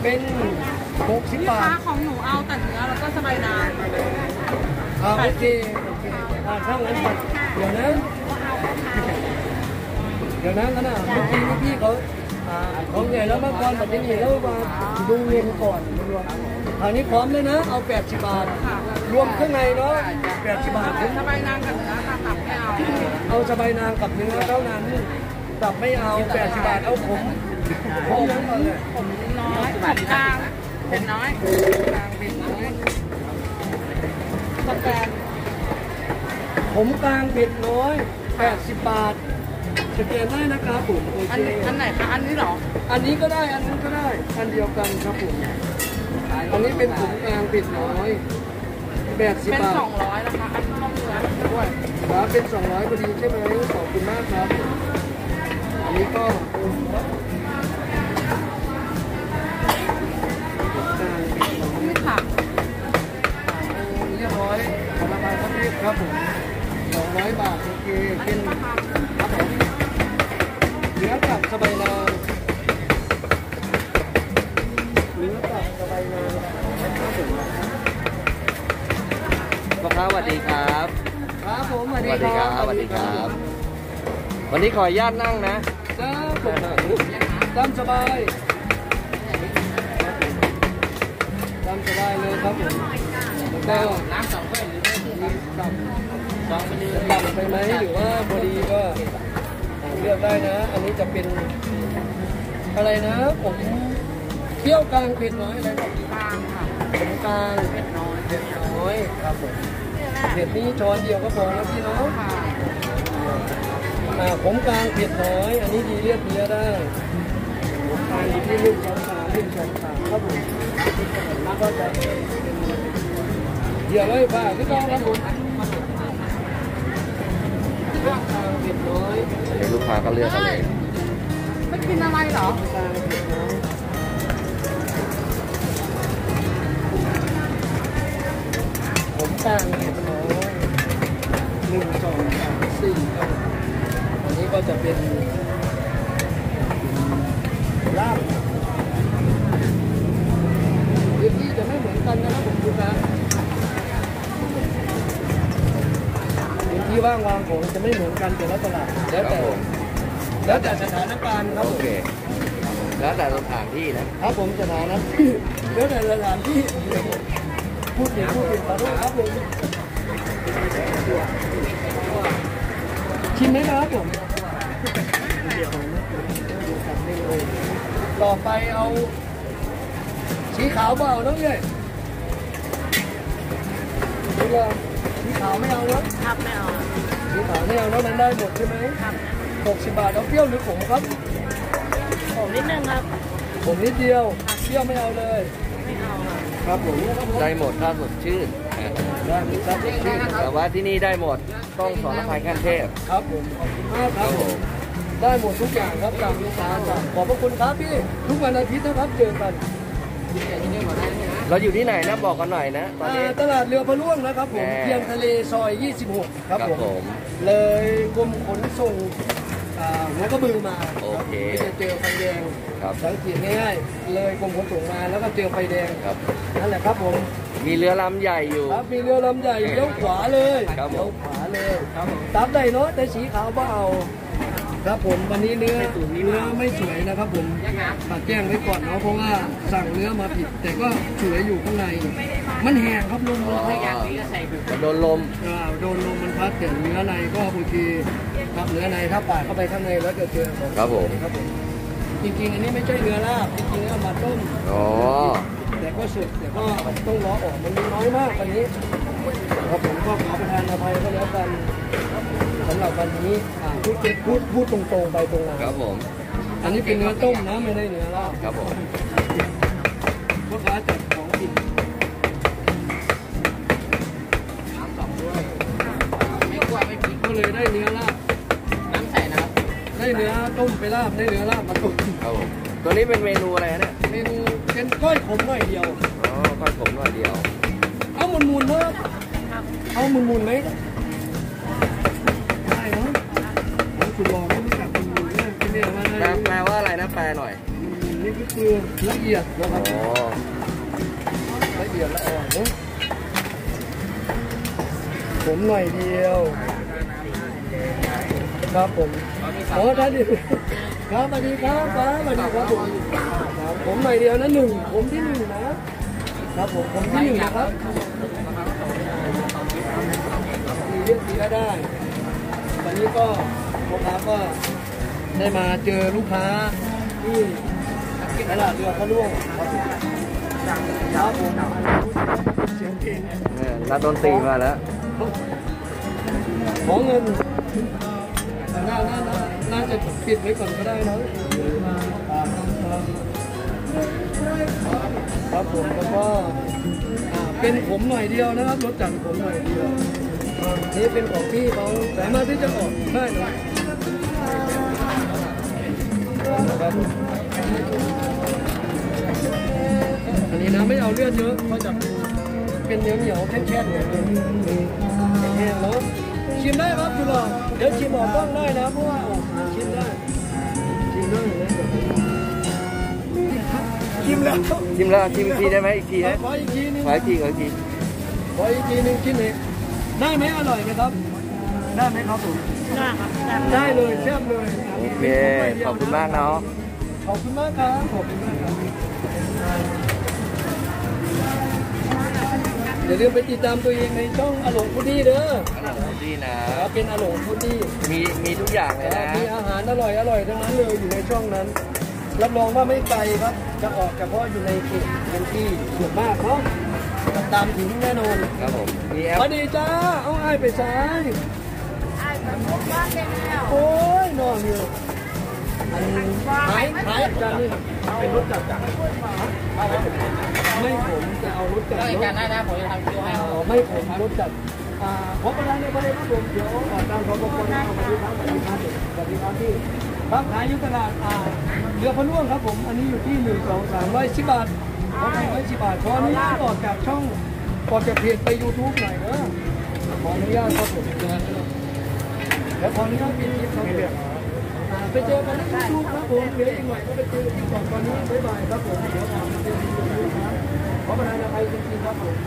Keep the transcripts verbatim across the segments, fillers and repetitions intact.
เป็นหกสิบบาทของหนูเอาแต่เนื้อแล้วก็สบายนางอ่าโอเคโอเคอ่าช่างนั้นเดี๋ยวนะเดี๋ยวนะนั่นน่ะเมื่อกี้พี่เขาเขาใหญ่แล้วเมื่อก่อนแบบนี้แล้วมาดูเงินก่อนคราวนี้พร้อมเลยนะเอาแปดสิบบาทรวมเครื่องในเนาะแปดสิบบาทสบายนางกับเนื้อตับไม่เอาเอาสบายนางกับเนื้อเท่านั้นตับไม่เอาแปดสิบบาทเอาผมผมนั้นก่อนเลยผมน้อยผมกลางเป็นน้อยกลางเป็นน้อยสแกนผมกลางเผ็ดน้อยแปดสิบบาทสแกนได้นะครับผมโอเคอันไหนคะอันนี้หรออันนี้ก็ได้อันนั้นก็ได้อันเดียวกันครับผมอันนี้เป็นผมกลางเผ็ดน้อยแปดสิบบาทเป็นสองร้อยนะคะอันนี้ต้องเนื้อด้วยครับเป็นสองร้อยพอดีใช่ไหมขอบคุณมากครับอันนี้ก็ไม่ผักเรียบร้อยผลไม้ประเภทครับผมสองร้อยบาทโอเคเป็นครับผมเนื้อกับสบายนางเนื้อกับสบายนางครับผมพ่อค้าสวัสดีครับครับผมสวัสดีครับสวัสดีครับวันนี้ขออนุญาตนั่งนะตามสบายตามสบายเลยครับผมแล้วก็น้ำสองถ้วยหรือไม่ที่ตับสองไปเลยตับไปไหมหรือว่าพอดีก็เลือกได้นะอันนี้จะเป็นอะไรนะผมเคี่ยวกลางเผ็ดน้อยอะไรแบบกลางค่ะผมกลางเผ็ดน้อยเผ็ดน้อยครับผมเผ็ดนี้ช้อนเดียวก็พอแล้วพี่น้องอ่าผมกลางเผ็ดน้อยอันนี้ดีเลือดเนื้อได้ผมกลางที่ลูกสองสามลูกสองสามครับผมแล้วก็จะเดี๋ยวเลยป่ะพี่น้องครับผมกลางเผ็ดน้อยลูกค้าก็เลือกกันเองไม่กินอะไรเหรอผมกลางเผ็ดน้อยหนึ่งสองสามสี่ครับอันนี้ก็จะเป็นลาบพื้นที่จะไม่เหมือนกันนะครับผมดูนะพื้นที่ว่างวางของจะไม่เหมือนกันแต่ละตลาดแล้วแต่แล้วแต่สถานการณ์ครับโอเคแล้วแต่สถานที่นะครับผมสถานที่แล้วแต่สถานที่พูดถึงพูดถึงขอโทษครับผมชิมไหมครับผมต่อไปเอาสีขาวเปล่าน้องเอ๋ยสีขาวไม่เอาแล้วครับไม่เอาสีขาวไม่เอาแล้วนั้นได้หมดใช่ไหมครับหกสิบบาทเอาเปรี้ยวหรือขมครับผมนิดนึงครับผมนิดเดียวเปรี้ยวไม่เอาเลยไม่เอาครับผมได้หมดถ้าสดชื่นได้หมดถ้าสดชื่นแต่ว่าที่นี่ได้หมดต้องสอนภัยขั้นเทพครับผมขอบคุณมากครับผมได้หมดทุกอย่างครับตามลูกค้าสั่งขอบพระคุณครับพี่ทุกวันอาทิตย์นะครับเจอกันเราอยู่ที่ไหนนะบอกกันหน่อยนะตอนนี้ตลาดเรือพะล่วงนะครับผมเทียมทะเลซอยยี่สิบหกครับผมเลยกรมขนส่งหัวกระบือมาโอเคจะเจอไฟแดงสังเกตง่ายๆเลยกรมขนส่งมาแล้วก็เจอไฟแดงครับนั่นแหละครับผมมีเรือลำใหญ่อยู่ครับมีเรือลำใหญ่เลี้ยวขวาเลยเลี้ยวขวาเลยตามได้เนาะแต่สีขาวเบาครับผมวันนี้เนื้อเนื้อไม่สวยนะครับผมตัดแจ้งไว้ก่อนเนาะเพราะว่าสั่งเนื้อมาผิดแต่ก็สวยอยู่ข้างในมันแห้งครับลมมันพัดโดนลมโดนลมมันพัดแต่เนื้อในก็โอเคครับเนื้อในถ้าปาดเข้าไปข้างในแล้วจะเจอครับผมครับผมจริงๆอันนี้ไม่ใช่เนื้อลาบจริงๆเอามาต้มอ๋อแต่ก็สุดแต่ก็ต้องล้อออกมันมีน้อยมากวันนี้ครับผมก็ขอประทานอภัยก็แล้วกันสำหรับวันนี้พูดพูดพูดตรงๆไปตรงมาครับผมอันนี้เป็นเนื้อต้มนะไม่ได้เนื้อลาบครับผมลูกค้าจัดของกินน้ำสองด้วยไม่กว่าไม่ผิดก็เลยได้เนื้อลาบน้ำใส่นะครับได้เนื้อต้มไปลาบได้เนื้อลาบมาต้มครับผมตัวนี้เป็นเมนูอะไรเนี่ยเมนูเป็นก้อยขมหน่อยเดียวอ๋อก้อยขมหน่อยเดียวเอามุนมุนเนอะเอามุนมุนไหมคุณลองไม่รู้จักคุณมูลเรื่องที่นี่ว่าแปลว่าอะไรนะแปลหน่อยนี่ก็คือละเอียดนะครับอ๋อละเอียดละอ่อนนะผมหน่อยเดียวครับผมโอ้ท่านดีครับสวัสดีครับฟ้าสวัสดีครับผมครับผมหน่อยเดียวนะหนึ่งผมที่หนึ่งนะครับผมผมที่หนึ่งนะครับมีเรียกสีก็ได้วันนี้ก็ลูกค้าก็ได้มาเจอลูกค้าที่ตลาดเรือพระล่วงครับผมเสียงเพลงเนี่ยนักดนตรีมาแล้วขอเงินน่าน่าน่าน่าจะปิดไว้ก่อนก็ได้นะครับผมแล้วก็เป็นผมหน่อยเดียวนะครับรถจักรผมหน่อยเดียวนี่เป็นของพี่เขาสามารถที่จะออกได้นะครับอันนี้นะไม่เอาเลือดเยอะเพราะจะเป็นเหนียวเหนียวแข็งๆเลยแห้งเนาะชิมได้ครับคุณหลอดเดี๋ยวชิมออกต้องได้นะเพราะว่าชิมได้ชิมได้นะชิมแล้วชิมแล้วชิมอีกทีได้ไหมอีกทีนะขออีกทีนึงขออีกทีขออีกทีขออีกทีนึงชิมเลยได้ไหมอร่อยไหมครับได้ไหมครับผมได้ครับได้ได้เลยแซ่บเลยโอเคขอบคุณมากเนาะขอบคุณมากครับขอบคุณมากครับอย่าลืมไปติดตามตัวเองในช่องอโลงฟูดดี้เด้ออร่อยดีนะเป็นอโลงฟูดดี้มีมีทุกอย่างเลยนะมีอาหารอร่อยอร่อยทั้งนั้นเลยอยู่ในช่องนั้นรับรองว่าไม่ไกลครับจะออกเฉพาะอยู่ในเขตพื้นที่ส่วนมากเนาะตามถึงแน่นอนครับผมมีแอสปวัสดีจ้าเอาไอ้ไปซ้ายไอ้แบบพวกบ้านเป็นแล้วโอ้ยนอนอยู่อันนี้ขายขายจานนี้เป็นรถจักรจักรไม่ผมจะเอารถจักรได้กันได้นะผมจะทำคิวให้อ๋อไม่ผมรถจักรอ่าขอประทานในประเด็นครับผมเดี๋ยวออกตามขอบอกคนเอามาดูครับสวัสดีครับสวัสดีครับที่ครับขายอยู่ตลาดอ่าเรือพะล่วงครับผมอันนี้อยู่ที่หนึ่งสองสามร้อยสิบบาทขอให้ร้อยสิบบาทขออนุญาตออกจากช่องออกจากเพจไปยูทูบหน่อยเนอะขออนุญาตครับผมเดี๋ยวขออนุญาตปิดคลิปครับไปเจอกันที่ยูทูบครับผมเดี๋ยวอีกหน่อยก็ไปเจอที่ก่อนตอนนี้บ๊ายบายครับผมเดี๋ยวผมเจอที่ยูทูบครับขอประทานอภัยจริงๆครับผม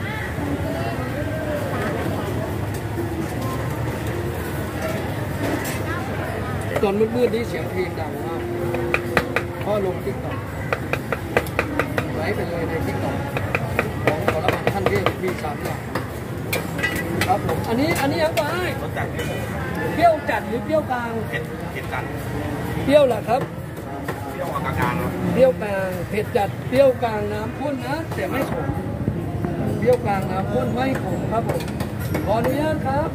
ตอนมืดๆนี่เสียงเพลงดังมากพ่อลงติ๊กต็อกไลฟ์ไปเลยในติ๊กต็อกของขอรับท่านเทพมีสามอย่างครับผมอันนี้อันนี้ยังไงเปรี้ยวจัดหรือเปรี้ยวกลางเผ็ดเผ็ดจัดเปรี้ยวแหละครับเปรี้ยวกลางเปรี้ยวกลางเผ็ดจัดเปรี้ยวกลางน้ำข้นนะแต่ไม่ขมเปรี้ยวกลางน้ำข้นไม่ขมครับผมขออนุญาตครับ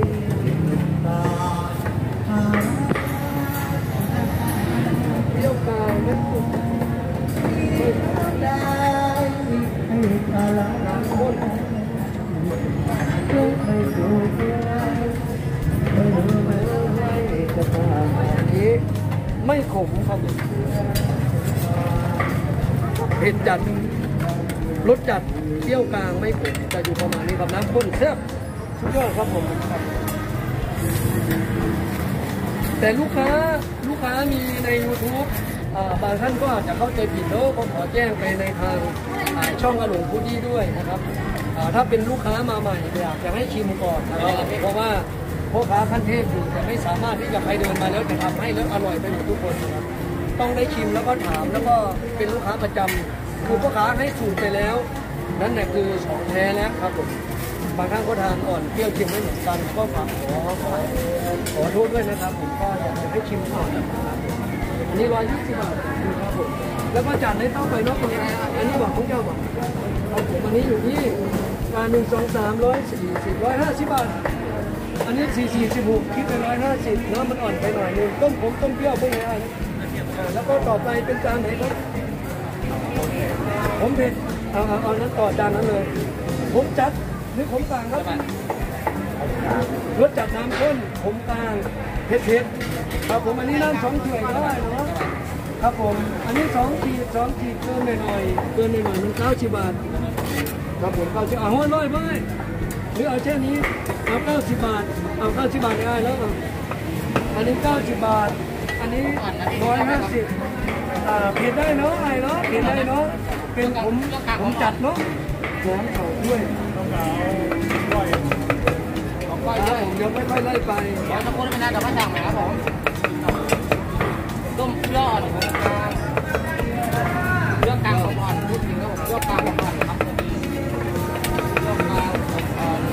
เปรี้ยวกลางไม่ขมน้ำข้นไม่ขมครับเผ็ดจัดรสจัดเปรี้ยวกลางไม่ขมจะอยู่ประมาณนี้ครับน้ำข้นแซ่บสุดยอดครับผมแต่ลูกค้าลูกค้ามีใน ยูทูบ บางท่านก็อาจจะเข้าใจผิดแล้วก็ขอแจ้งไปในทางช่องอโลงฟูดดี้ด้วยนะครับถ้าเป็นลูกค้ามาใหม่อยากจะให้ชิมก่อนนะครับเพราะว่าพ่อค้าขั้นเทพอยู่แต่ไม่สามารถที่จะใครเดินมาแล้วจะทำให้แล้วอร่อยไปหมดทุกคนนะครับต้องได้ชิมแล้วก็ถามแล้วก็เป็นลูกค้าประจำคือพ่อค้าให้สูตรไปแล้วนั่นแหละคือของแท้แล้วครับผมบางครั้งก็ทานอ่อนเปรี้ยวชิมไม่เหมือนกันก็ฝากขอขอขอโทษด้วยนะครับผมก็อยากให้ชิมก่อนนะครับอันนี้ร้อยยี่สิบบาทครับผมแล้วก็จัดในเต้าไปนอกเลยอันนี้บอกของเจ้าบอกครับผมอันนี้อยู่ที่การหนึ่งสองสามร้อยสี่สิบร้อยห้าสิบบาทอันนี้สี่สี่สิบหกคิดไปร้อยห้าสิบน้ำมันอ่อนไปหน่อยนึงต้มผมต้มเปรี้ยวพวกนี้อะไรแล้วก็ต่อไปเป็นจานไหนครับผมเผ็ดเอาเอาเอานั้นต่อจานนั้นเลยผมจัดหรือผมกลางครับรสจัดน้ำข้นผมกลางเผ็ดเผ็ดครับผมอันนี้น้ำสองถ้วยก็ได้เนาะครับผมอันนี้สองขีดสองขีดเกินหน่อยๆเกินหน่อยๆมันเก้าสิบบาทครับผมเก้าสิบเอาห้อยร้อยไปหรือเอาแค่นี้เอาเก้าสิบบาทเอาเก้าสิบบาทได้แล้วอันนี้เก้าสิบบาทอันนี้ร้อยห้าสิบอ่าเผ็ดได้เนาะไอ้เนาะเผ็ดได้เนาะเป็นผมผมจัดเนาะน้ำเขาด้วยต้องเอาด้วยของก้อยด้วยผมยังไม่ค่อยไล่ไปเดี๋ยวจะพูดไม่ได้แต่ว่าสั่งไหมครับผมต้มยอดเรื่องกลางของอ่อนพูดจริงแล้วผมเรื่องกลางของอ่อนครับเรื่องกลางของอ่อน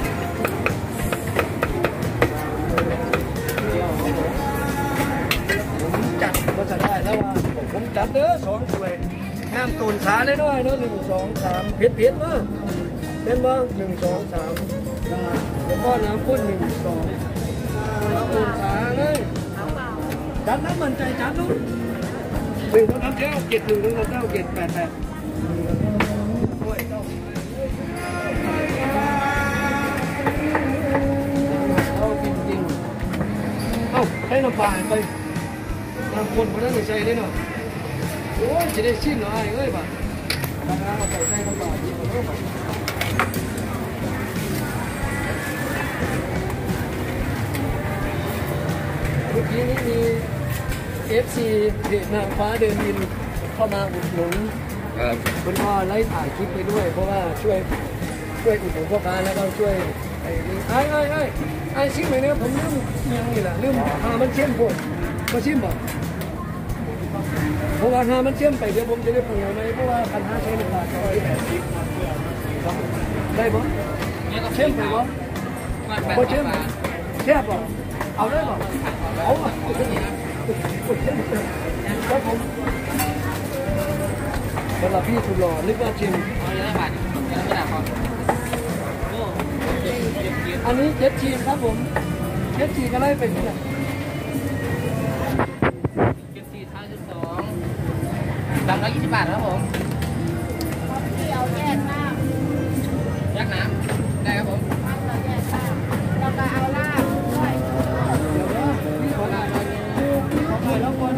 ผมจัดก็จะได้แล้วว่าผมจัดเด้อสองถ้วยน้ำตูนขาได้ด้วยเนาะหนึ่งสองสามเผ็ดเผ็ดเนาะเป็นบ้างหนึ่งสองสามแล้วก็น้ำข้นหนึ่งสองน้ำตูนขาเลยจัดน้ำมันใจจัดลูกหนึ่งน้ำเจ้าเจ็ดหนึ่งน้ำเจ้าเจ็ดแปดแปดเอาจริงๆเอ้าให้น้ำปลาไปน้ำข้นเพราะนั้นใส่ได้เนาะโอ้ยจะได้ชิมหน่อยเอ้ยบ่ตาเอาใส่ใส่น้ำปลาดีกว่าเนาะเมื่อกี้นี้มี เอฟ ซี เพจนางฟ้าเดินดินเข้ามาอุดหนุนคุณพ่อไล่ถ่ายคลิปไปด้วยเพราะว่าช่วยช่วยอุดหนุนพ่อค้าแล้วก็ช่วยไอ้นี่ไอ้ไอ้ไอ้ไอ้ชิมไหมเนี่ยผมลืมยังนี่แหละลืมหามันเชื่อมผมมาชิมบ่เพราะว่าหามันเชื่อมไปเดี๋ยวผมจะได้ปรุงไหมเพราะว่าพันห้าใช้น้ำตาลร้อยแปดสิบได้บ่เชื่อมไปบ่พอเชื่อมแค่บ่เอาได้บ่เอาครับผมสำหรับพี่สุดหล่อนึกว่าชิมเอาเยอะบาทเยอะขนาดครับอันนี้เจ็ดชีครับผมเจ็ดชีก็ไล่เป็นที่ไหนเจ็ดชีท้ายจุดสองสามร้อยยี่สิบบาทครับผมเดียวแยกน้ำแยกน้ำได้ครับผมเราแยกน้ำเราก็เอาลาบด้วยเดี๋ยวนะพี่ขอลาบขอถ่ายแล้วก่อน